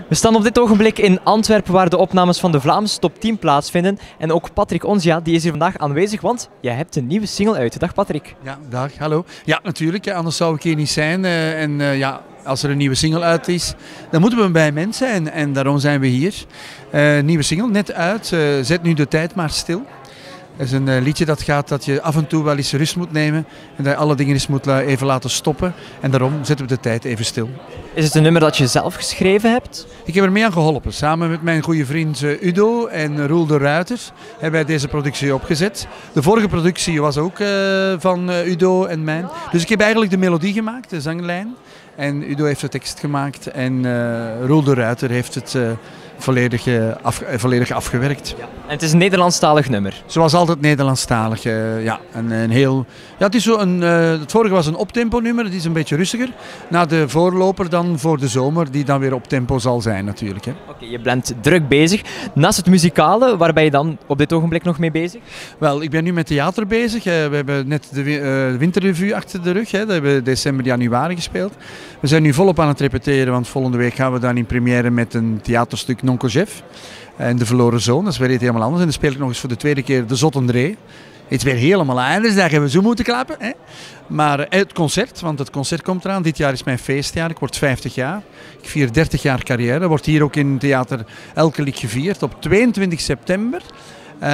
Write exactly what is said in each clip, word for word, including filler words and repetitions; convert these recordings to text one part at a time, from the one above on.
We staan op dit ogenblik in Antwerpen, waar de opnames van de Vlaamse top tien plaatsvinden. En ook Patrick Onzia, die is hier vandaag aanwezig, want jij hebt een nieuwe single uit. Dag Patrick. Ja, dag, hallo. Ja, natuurlijk, anders zou ik hier niet zijn. Uh, en uh, ja, als er een nieuwe single uit is, dan moeten we bij mensen zijn. En daarom zijn we hier. Uh, nieuwe single, net uit. Uh, Zet nu de tijd maar stil. Dat is een uh, liedje dat gaat dat je af en toe wel eens rust moet nemen. En dat je alle dingen eens moet la even laten stoppen. En daarom zetten we de tijd even stil. Is het een nummer dat je zelf geschreven hebt? Ik heb er mee aan geholpen. Samen met mijn goede vriend uh, Udo en Roel de Ruiter hebben wij deze productie opgezet. De vorige productie was ook uh, van uh, Udo en mij. Dus ik heb eigenlijk de melodie gemaakt, de zanglijn. En Udo heeft de tekst gemaakt en uh, Roel de Ruiter heeft het uh, volledig, uh, af, uh, volledig afgewerkt. Ja. En het is een Nederlandstalig nummer? Zoals altijd Nederlandstalig, uh, ja. Een, een heel, ja het, is zo een, uh, het vorige was een optempo nummer, het is een beetje rustiger. Na de voorloper dan voor de zomer, die dan weer op tempo zal zijn natuurlijk. Oké, okay, je bent druk bezig. Naast het muzikale, waar ben je dan op dit ogenblik nog mee bezig? Wel, ik ben nu met theater bezig. Uh, we hebben net de uh, winterrevue achter de rug. Hè. Dat hebben we december, januari gespeeld. We zijn nu volop aan het repeteren, want volgende week gaan we dan in première met een theaterstuk Non Kojef. En De Verloren Zoon, dat is weer iets helemaal anders. En dan speel ik nog eens voor de tweede keer De Zottendree. Het is weer helemaal anders, daar hebben we zo moeten klappen. Hè? Maar het concert, want het concert komt eraan. Dit jaar is mijn feestjaar, ik word vijftig jaar. Ik vier dertig jaar carrière. Wordt hier ook in theater Elke Liek gevierd op tweeëntwintig september. Uh,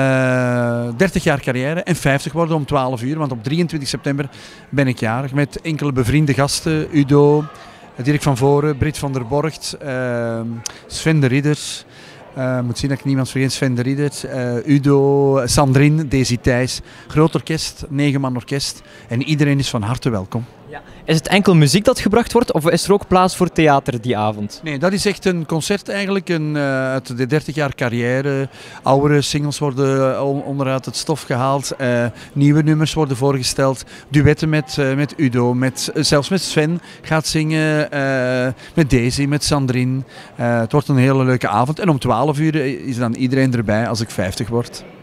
dertig jaar carrière en vijftig worden om twaalf uur, want op drieëntwintig september ben ik jarig met enkele bevriende gasten. Udo, Dirk van Voren, Brit van der Borgt, uh, Sven de Ridders. Uh, moet zien dat ik niemand vergeet. Sven de Ridders, uh, Udo, Sandrine, Daisy Thijs. Groot orkest, negen man orkest. En iedereen is van harte welkom. Ja. Is het enkel muziek dat gebracht wordt of is er ook plaats voor theater die avond? Nee, dat is echt een concert eigenlijk. Een, uh, uit de dertig jaar carrière. Oudere singles worden on onderuit het stof gehaald. Uh, nieuwe nummers worden voorgesteld. Duetten met, uh, met Udo. Met, uh, zelfs met Sven gaat zingen. Uh, met Daisy, met Sandrine. Uh, het wordt een hele leuke avond. En om twaalf uur is dan iedereen erbij als ik vijftig word.